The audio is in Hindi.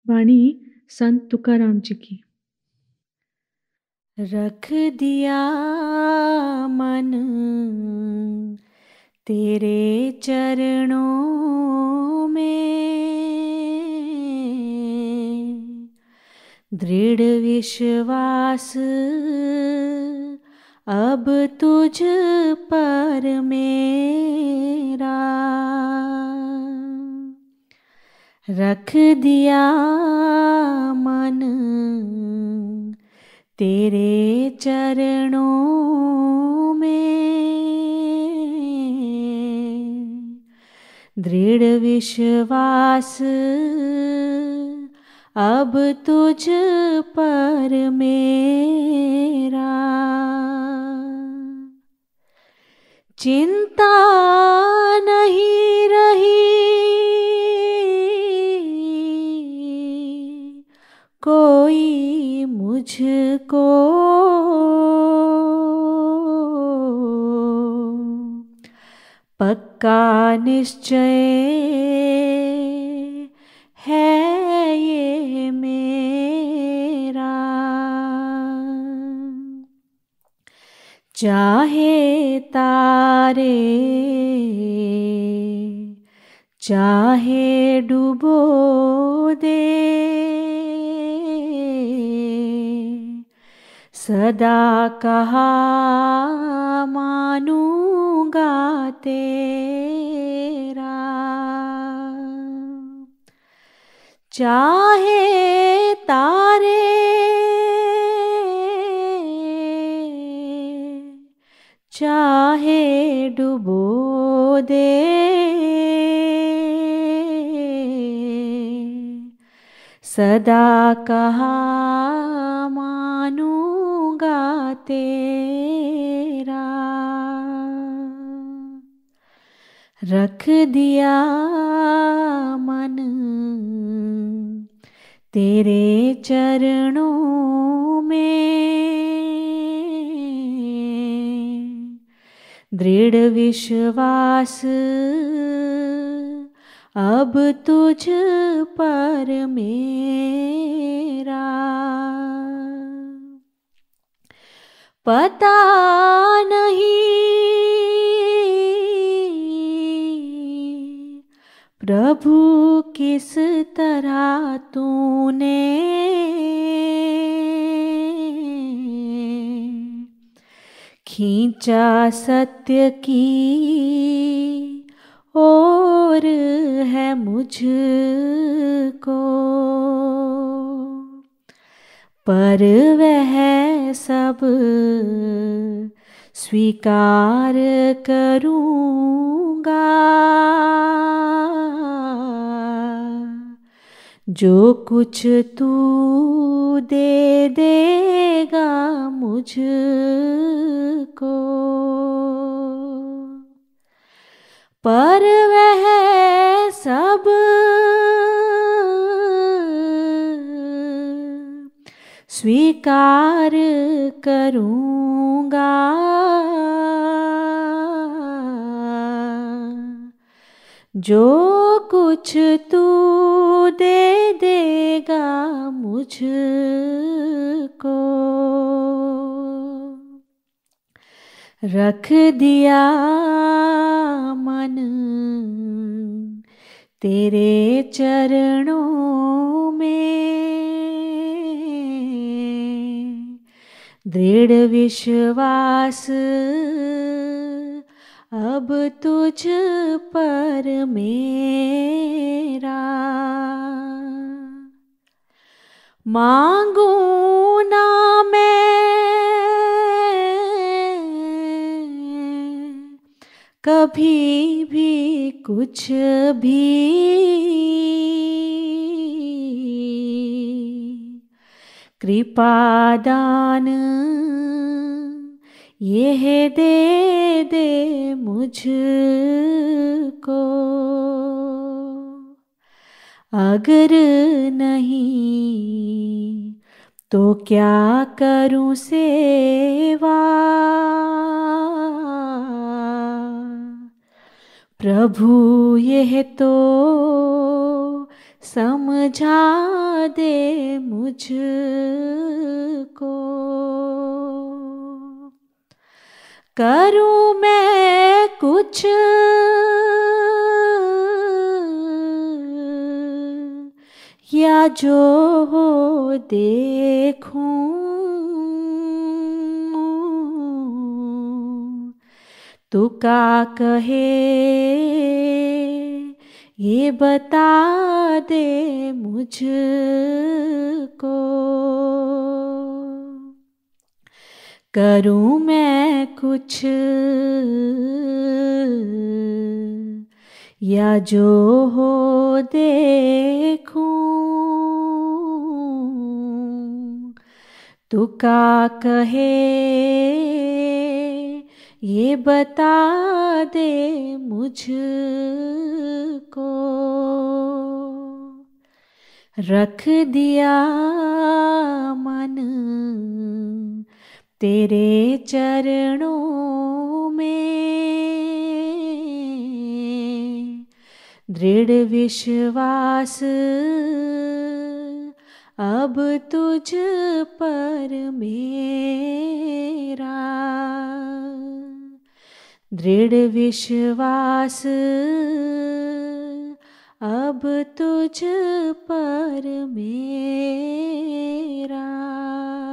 वाणी संत तुकाराम जी की। रख दिया मन तेरे चरणों में, दृढ़ विश्वास अब तुझ पर मेरा। रख दिया मन तेरे चरणों में, दृढ़ विश्वास अब तुझ पर मेरा। चिंता नहीं रही कोई मुझको, पक्का निश्चय है ये मेरा। चाहे तारे चाहे डुबो दे, सदा कहा मानूंगा तेरा। चाहे तारे चाहे डुबो दे, सदा कहा मानूंगा तेरा। रख दिया मन तेरे चरणों में, दृढ़ विश्वास अब तुझ पर मेरा। पता नहीं प्रभु किस तरह तूने खींचा सत्य की और है मुझको, पर वह सब स्वीकार करूँगा जो कुछ तू दे देगा मुझको। पर वह सब स्वीकार करूँगा जो कुछ तू दे देगा मुझको। रख दिया मन तेरे चरणों में, दृढ़ विश्वास अब तुझ पर मेरा। मांगू ना मैं कभी भी कुछ भी, कृपा दान यह दे दे मुझको। अगर नहीं तो क्या करूं सेवा, प्रभु यह तो समझ समझा दे मुझको। करूं मैं कुछ या जो हो देखूं, तुका कहे ये बता दे मुझको। करूं मैं कुछ या जो हो देखूं, तुका कहे ये बता दे मुझको। रख दिया मन तेरे चरणों में, दृढ़ विश्वास अब तुझ पर मेरा। दृढ़ विश्वास अब तुझ पर मेरा।